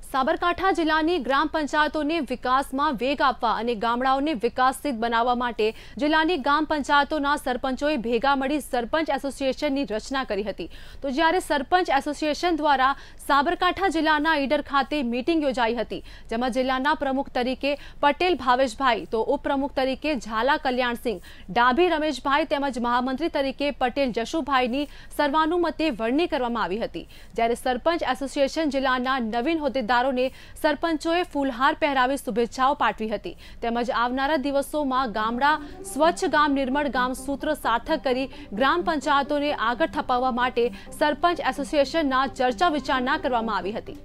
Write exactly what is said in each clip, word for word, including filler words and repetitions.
સાબરકાંઠા જિલ્લાની ગ્રામ પંચાયતોને વિકાસમાં વેગ આપવા અને ગામડાઓને વિકસિત બનાવવા માટે જિલ્લાની ગ્રામ પંચાયતોના સરપંચોએ ભેગા મળી સરપંચ એસોસિએશનની રચના કરી હતી। તો જ્યારે સરપંચ એસોસિએશન દ્વારા સાબરકાંઠા જિલ્લાના ઈડર ખાતે મીટિંગ યોજાઈ હતી, જેમાં જિલ્લાના પ્રમુખ તરીકે પટેલ ભાવેશભાઈ, તો ઉપપ્રમુખ તરીકે ઝાલા કલ્યાણસિંહ, ડાભી રમેશભાઈ તેમજ મહામંત્રી તરીકે પટેલ જશુભાઈની સર્વાનુમતે વરણી કરવામાં આવી હતી। જ્યારે સરપંચ એસોસિએશન જિલ્લાના નવીન હોદ્દેદારો ने सरपंचोए फूलहार पहरावी शुभेच्छाओं पाठवी हती। तेमज आवनारा दिवसोमां गामडा स्वच्छ गाम निर्मल गाम सूत्र सार्थक करी ग्राम पंचायतोने आगळ थपाववा माटे सरपंच एसोसिएशनना चर्चा विचारणा करवामां आवी हती।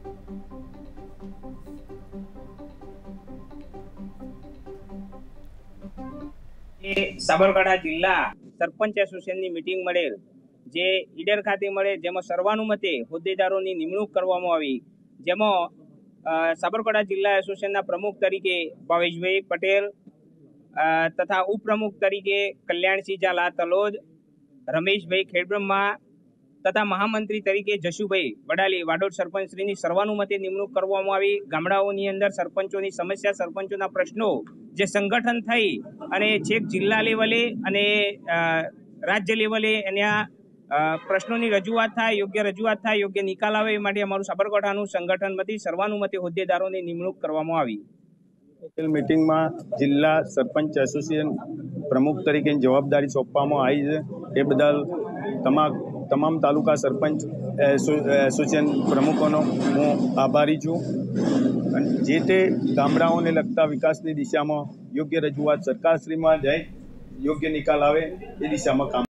साबरकांठा जिल्ला सरपंच एसोसिएशननी मीटिंग मळेल जे ईडर खाते मळे, जेमां सर्वानुमते होद्देदारोनी निमणूक करवामां आवी। जेमां साबरकांठा जिला एसोसिएशन प्रमुख तरीके भावेशभाई पटेल तथा उपप्रमुख तरीके कल्याणसिंह झाला तलोद, रमेशभाई खेड़ब्रह्मा तथा महामंत्री तरीके जशुभाई वडाली वाडोद सरपंच श्रीनी सर्वानुमते निमणूक करवामां आवी। गामडाओनी अंदर सरपंचोनी समस्या, सरपंचोना प्रश्नों जे संगठन थई अने छेक जिल्ला लेवले अने राज्य लेवले एना प्रश्नों की रजूआत थाय, योग्य रजूआत थाय, योग्य निकाल आवे ए माटे अमारुं साबरकांठानुं संगठनमांथी सर्वानुमते होद्देदारोनी निमणूक करवामां आवी। मीटिंग में जिला सरपंच एसोसिएशन प्रमुख तरीके जवाबदारी सौंपवामां आई है। ए बदल तमाम तमाम तालुका सरपंच एसोसिएशन प्रमुखों हूँ आभारी छूँ। जे ते गामडाओने लगता विकासनी दिशा में योग्य रजूआत सरकारश्री में जाए, योग्य निकाल आवे ए दिशा में काम